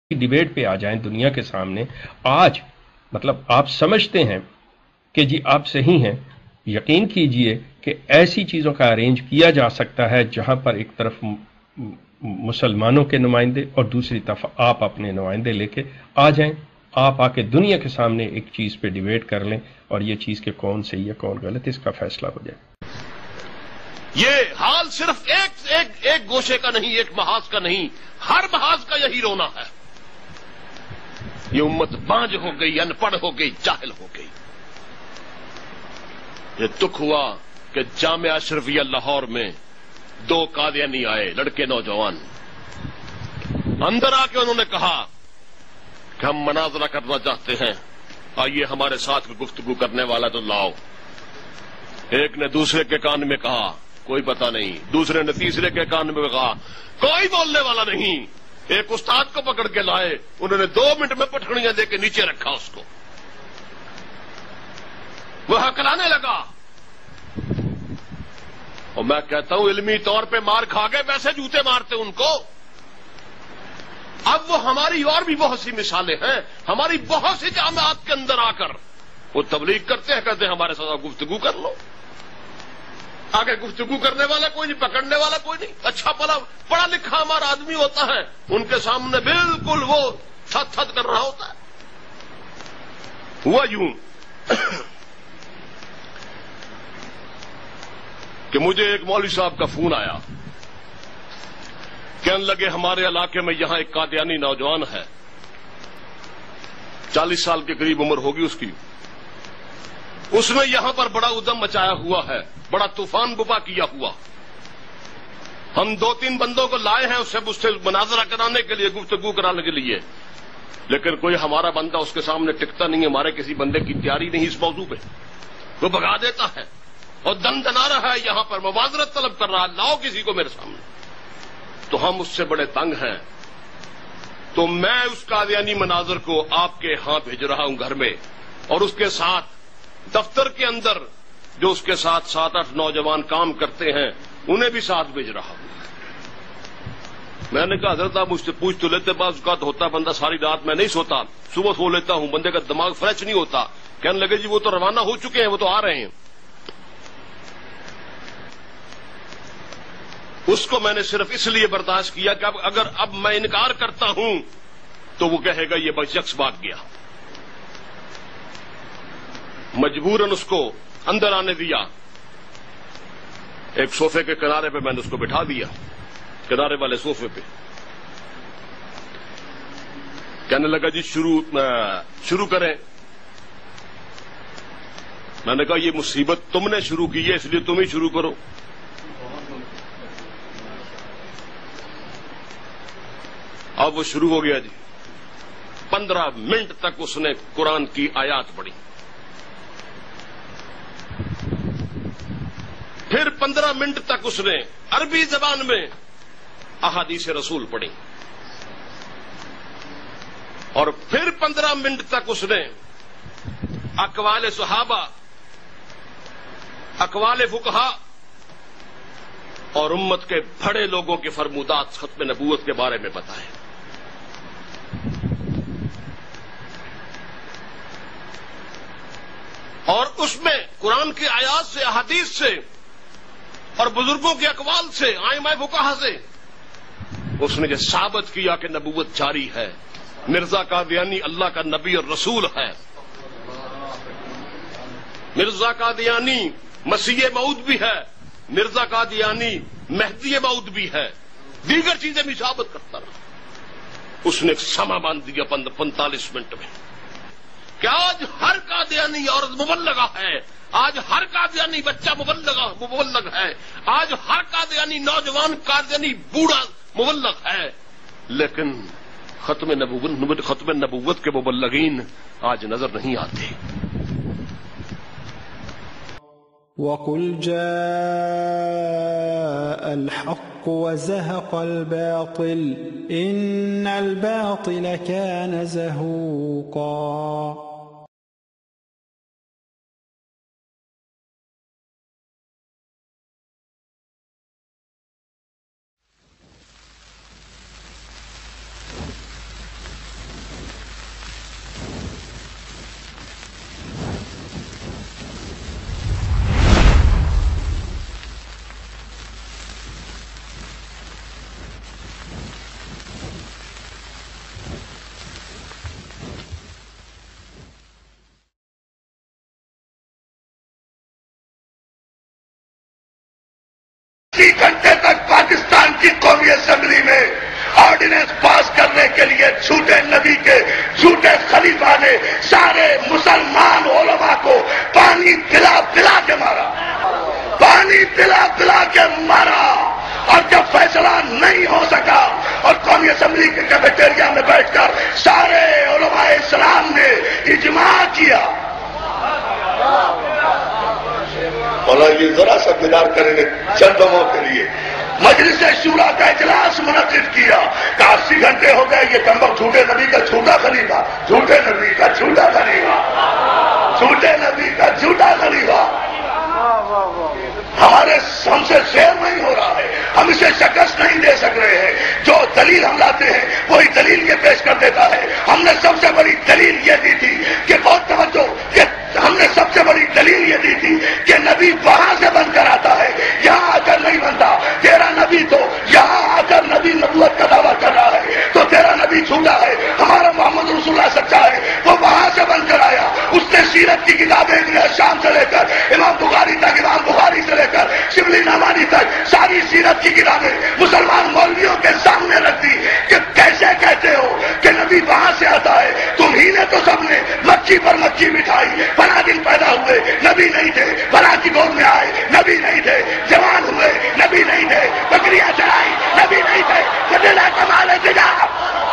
Debate پہ آ جائیں دنیا کے سامنے آج، مطلب آپ سمجھتے ہیں کہ جی آپ صحیح ہیں، یقین کیجئے کہ ایسی چیزوں کا ارینج کیا جا سکتا ہے جہاں پر ایک طرف مسلمانوں کے نمائندے اور دوسری طرف آپ اپنے نمائندے لے کے آ جائیں، آپ آ کے دنیا کے سامنے ایک چیز پہ ڈیبیٹ کر لیں اور یہ چیز کہ کون صحیح ہے کون غلط، اس کا فیصلہ ہو جائے۔ یہ حال صرف ایک گوشے کا نہیں، ایک محاذ کا نہیں، ہر محاذ کا یہی رونا ہے۔ یہ امت بانج ہو گئی، ان پڑھ ہو گئی، جاہل ہو گئی۔ یہ دکھ ہوا کہ جامعہ اشرفیہ لاہور میں 2 قادیانی آئے، لڑکے نوجوان، اندر آ کے انہوں نے کہا کہ ہم مناظرہ کرنا چاہتے ہیں، آئیے ہمارے ساتھ گفتگو کرنے والا تو لاؤ۔ ایک نے دوسرے کے کان میں کہا کوئی پتہ نہیں، دوسرے نے تیسرے کے کان میں کہا کوئی بولنے والا نہیں۔ ایک استاد کو پکڑ کے لائے، انہوں نے 2 منٹ میں پٹھڑیاں دے کے نیچے رکھا اس کو، وہ ہکلانے لگا۔ اور میں کہتا ہوں علمی طور پہ مار کھا گئے، ویسے جوتے مارتے ان کو۔ اب وہ ہماری اور بھی بہت سی مثالیں ہیں، ہماری بہت سی جامعات کے اندر آ کر وہ تبلیغ کرتے ہیں، کہتے ہیں ہمارے ساتھ گفتگو کر لو۔ آگے گفتگو کرنے والا کوئی نہیں، پکڑنے والا کوئی نہیں، اچھا پڑھا لکھا ہمارا آدمی ہوتا ہے، ان کے سامنے بالکل وہ تھت تھت کر رہا ہوتا ہے۔ ہوا یوں کہ مجھے ایک مولوی صاحب کا فون آیا، کہنے لگے ہمارے علاقے میں یہاں ایک قادیانی نوجوان ہے، 40 سال کے قریب عمر ہوگی اس کی، اس نے یہاں پر بڑا ادم مچایا ہوا ہے، بڑا طوفان بپا کیا ہوا۔ ہم 2-3 بندوں کو لائے ہیں اس سے مناظرہ کرانے کے لیے، گفتگو کرانے کے لیے، لیکن کوئی ہمارا بندہ اس کے سامنے ٹکتا نہیں ہے، ہمارے کسی بندے کی تیاری نہیں اس موضوع پہ، وہ بھگا دیتا ہے اور دن دنا رہا ہے، یہاں پر معاذرت طلب کر رہا ہے، لاؤ کسی کو میرے سامنے۔ تو ہم اس سے بڑے تنگ ہیں، تو میں اس قادیانی مناظر کو آپ کے ہاں بھیج رہا ہوں گھر میں، اور اس کے ساتھ دفتر کے اندر جو اس کے ساتھ 7-8 نوجوان کام کرتے ہیں انہیں بھی ساتھ بھیج رہا ہوں۔ میں نے کہا حضرت آپ مجھ سے پوچھ تو لیتے، بعض اوقات ہوتا بندہ ساری رات میں نہیں سوتا، صبح سو لیتا ہوں، بندے کا دماغ فریش نہیں ہوتا۔ کہنے لگے جی وہ تو روانہ ہو چکے ہیں، وہ تو آ رہے ہیں۔ اس کو میں نے صرف اس لیے برداشت کیا کہ اگر اب میں انکار کرتا ہوں تو وہ کہے گا یہ بس شخص بھاگ گیا۔ مجبوراً اس کو اندر آنے دیا، ایک صوفے کے کنارے پہ میں نے اس کو بٹھا دیا، کنارے والے صوفے پہ۔ کہنے لگا جی شروع کریں۔ میں نے کہا یہ مصیبت تم نے شروع کی ہے اس لیے تم ہی شروع کرو۔ اب وہ شروع ہو گیا جی، 15 منٹ تک اس نے قرآن کی آیات پڑھی، پھر 15 منٹ تک اس نے عربی زبان میں احادیث رسول پڑھی، اور پھر 15 منٹ تک اس نے اقوال صحابہ، اقوال فقہا اور امت کے بڑے لوگوں کے فرمودات ختم نبوت کے بارے میں بتائے۔ اور اس میں قرآن کی آیات سے، احادیث سے اور بزرگوں کے اقوال سے، ائمہ فقہا سے اس نے یہ ثابت کیا کہ نبوت جاری ہے، مرزا قادیانی اللہ کا نبی اور رسول ہے، مرزا قادیانی مسیح موعود بھی ہے، مرزا قادیانی مہدی موعود بھی ہے، دیگر چیزیں بھی ثابت کرتا رہا۔ اس نے ایک سما باندھ دیا 45 منٹ میں کہ آج ہر قادیانی عورت مبلغہ ہے، آج ہر قادیانی بچہ مبلغ ہے، آج ہر قادیانی نوجوان قادیانی بوڑھا مبلغ ہے، لیکن ختم نبوت کے مبلغین آج نظر نہیں آتے۔ وَقُلْ جَاءَ الْحَقُّ وَزَهَقَ الْبَاطِلُ إِنَّ الْبَاطِلَ كَانَ زَهُوقًا۔ بیٹھ کر سارے علماء اسلام نے اجماع کیا. مولا یہ ذرا سا بیدار کریں گے چند دموں کے لیے. مجلس شورا کا اجلاس منعقد کیا کہ 80 گھنٹے ہو گئے یہ کمبخت جھوٹے نبی کا جھوٹا خلیفہ، جھوٹے نبی کا جھوٹا خلیفہ، جھوٹے نبی کا جھوٹا خلیفہ ہم سے شیر نہیں ہو رہا ہے، ہم اسے شکست نہیں دے سک رہے ہیں. جو دلیل ہم لاتے ہیں وہی دلیل یہ پیش کر دیتا ہے. ہم نے سب سے بڑی دلیل یہ دی تھی کہ بہت توجہ کہ ہم نے سب سے بڑی دلیل یہ دی تھی کہ نبی وہاں سے بن کر آتا ہے، یہاں آ کر نہیں بنتا. تیرا نبی تو یہاں آ کر نبی نبوت کا دعویٰ کر رہا ہے تو تیرا نبی جھوٹا ہے. ہمارا محمد رسول اللہ سچا ہے، وہ وہاں سے بن کر آیا. اس نے سیرت کی کتابیں شام سے لے کر امام بخاری تک، امام بخاری سے لے کر شبلی نعمانی تک ساری سیرت کی کتابیں مسلمان مولویوں کے سامنے رکھ دی کہ کیسے کہتے ہو کہ نبی وہاں سے آتا ہے. تم ہی نے تو سب نے مکھی پر مکھی بٹھائی. فلاں دن پیدا ہوئے نبی نہیں تھے، فلاں کی گود میں آئے نبی نہیں تھے، جوان ہوئے نبی نہیں تھے، بکریاں چڑھائی نبی نہیں تھے. بدلا کمال تجارت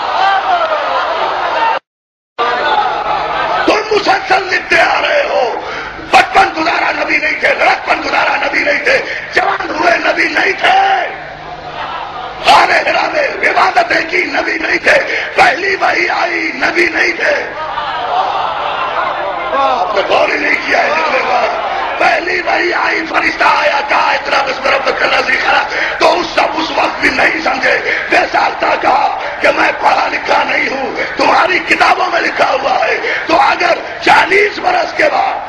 تم مسلسل لکھتے آ رہے ہو. بچپن گزارا نبی نہیں تھے، لڑکپن گزارا نبی نہیں تھے، جوان ہوئے نبی نہیں تھے، غار حرا میں عبادتیں کی نبی نہیں تھے، پہلی وحی آئی نبی نہیں تھے. آپ نے غور ہی نہیں کیا ہے لکھنے کا. پہلی وحی آئی، فرشتہ آیا، کہا اتنا بسم ربک الذی خلق، تو اس وقت بھی نہیں سمجھے. بے سالتا کہا کہ میں پڑھا لکھا نہیں ہوں، تمہاری کتابوں میں لکھا ہوا ہے. تو اگر 40 برس کے بعد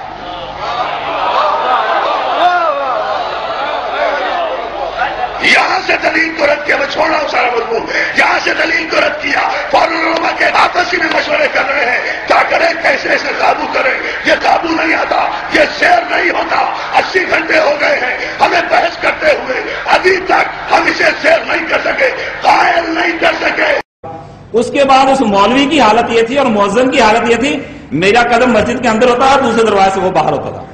یہاں سے دلیل کو رد کیا، میں چھوڑ رہا ہوں سارا مضمون، یہاں سے دلیل کو رد کیا، فوراً علماء کے آپسی میں مشورے کر رہے ہیں کیا کریں، کیسے اسے قابو کریں. یہ قابو نہیں آتا، یہ سیر نہیں ہوتا. 80 گھنٹے ہو گئے ہیں ہمیں بحث کرتے ہوئے، ابھی تک ہم اسے سیر نہیں کر سکے، قائل نہیں کر سکے. اس کے بعد اس مولوی کی حالت یہ تھی اور مؤذن کی حالت یہ تھی، میرا قدم مسجد کے اندر ہوتا ہے، دوسرے دروازے سے وہ باہر ہوتا تھا.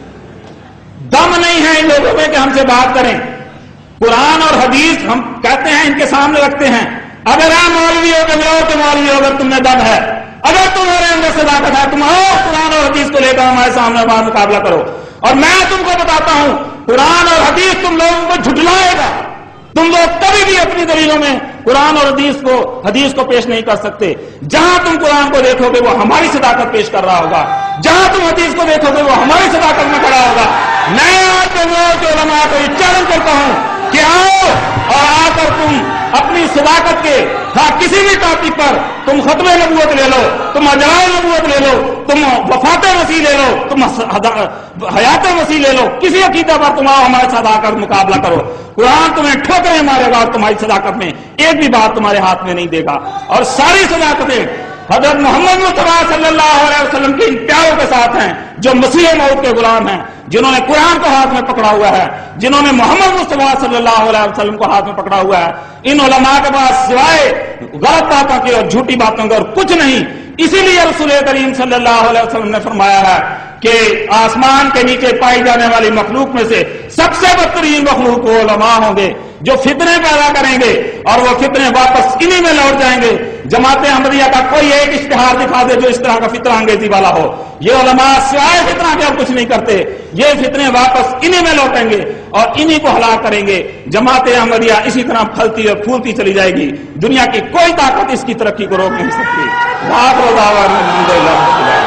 دم نہیں ہے ان لوگوں میں کہ ہم سے بات کریں. قرآن اور حدیث ہم کہتے ہیں ان کے سامنے رکھتے ہیں. اگر آپ مولوی ہو کہ مولوی ہو، اگر تم میں دم ہے، اگر تمہارے اندر صداقت ہے، تم آؤ قرآن اور حدیث کو لے کر ہمارے سامنے بات مقابلہ کرو. اور میں تم کو بتاتا ہوں قرآن اور حدیث تم لوگوں کو جھٹلائے گا. تم لوگ کبھی بھی اپنی دلیلوں میں قرآن اور حدیث کو پیش نہیں کر سکتے. جہاں تم قرآن کو دیکھو گے وہ ہماری صداقت پیش کر رہا ہوگا، جہاں تم حدیث کو دیکھو گے وہ ہماری صداقت میں کھڑا ہوگا. میں آج کے علماء کو یہ چیلنج کرتا ہوں کہ آؤ اور آ کر تم اپنی صداقت کے کسی بھی ٹاپک پر تم ختم نبوت لے لو، تم اجرائے نبوت لے لو، تم وفات مسیح لے لو، تم حیات مسیح لے لو، کسی عقیدہ پر تم آؤ ہمارے ساتھ آ کر مقابلہ کرو. قرآن تمہیں ٹھوکریں مارے گا اور تمہاری صداقت میں ایک بھی بات تمہارے ہاتھ میں نہیں دے گا. اور ساری صداقتیں حضرت محمد مصطفیٰ صلی اللہ علیہ وسلم کے ان پیاروں کے ساتھ ہیں جو مسیح موعود کے غلام ہیں، جنہوں نے قرآن کو ہاتھ میں پکڑا ہوا ہے، جنہوں نے محمد مصطفیٰ صلی اللہ علیہ وسلم کو ہاتھ میں پکڑا ہوا ہے. ان علماء کے پاس سوائے غلط باتوں کے اور جھوٹی باتوں کے اور کچھ نہیں. اسی لیے رسول کریم صلی اللہ علیہ وسلم نے فرمایا ہے کہ آسمان کے نیچے پائی جانے والی مخلوق میں سے سب سے بدترین مخلوق وہ علماء ہوں گے جو فتنے پیدا کریں گے اور وہ فتنے واپس انہی میں لوٹ جائیں گے. جماعت احمدیہ کا کوئی ایک اشتہار دکھا دے جو اس طرح کا فتنہ انگیزی والا ہو. یہ علماء سوائے فتنہ کے اور کچھ نہیں کرتے. یہ فتنے واپس انہی میں لوٹیں گے اور انہی کو ہلاک کریں گے. جماعت احمدیہ اسی طرح پھلتی اور پھولتی چلی جائے گی. دنیا کی کوئی طاقت اس کی ترقی کو روک نہیں سکتی.